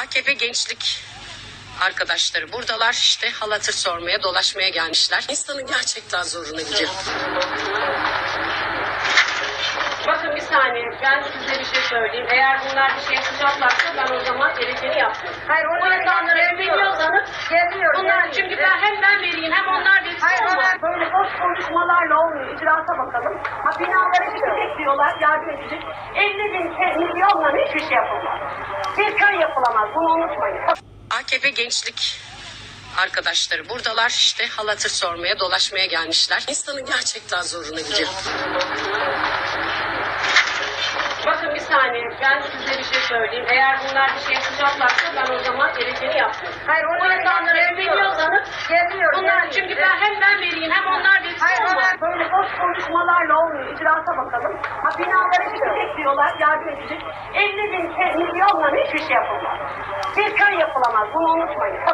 AKP gençlik arkadaşları buradalar, işte hal hatır sormaya, dolaşmaya gelmişler. İnsanın gerçekten zoruna gidiyor. Bakın bir saniye, ben size bir şey söyleyeyim. Eğer bunlar bir şey yapacaklarsa ben o zaman gerekeni yapmıyorum. Hayır, Bu insanlara güveniyorsanız bunlar, çünkü hem ben vereyim hem onlar versin. Hayır, olmaz. böyle boş konuşmalarla olmuyor. İcraata bakalım. Ha, binaları gidecek diyorlar, yardım edecek. 50.000 milyonla hiçbir şey yapılmaz. Bir köy yapılamaz, bunu unutmayın. AKP gençlik arkadaşları buradalar, işte hal hatır sormaya, dolaşmaya gelmişler. İnsanın gerçekten zoruna gidiyor. Bakın bir saniye, ben size bir şey söyleyeyim. Eğer bunlar bir şey yapacaklarsa ben o zaman gerekeni yapıyorum. Hayır, Bu insanlara güveniyorsanız bunlar, çünkü hem ben vereyim hem onlar versin. Hayır, olmaz. böyle boş konuşmalarla olmuyor. İcraata bakalım. Ha, binaları gidecek diyorlar, yardım edecek. 50.000 milyonla hiçbir şey yapılmaz. Bir köy yapılamaz, bunu unutmayın.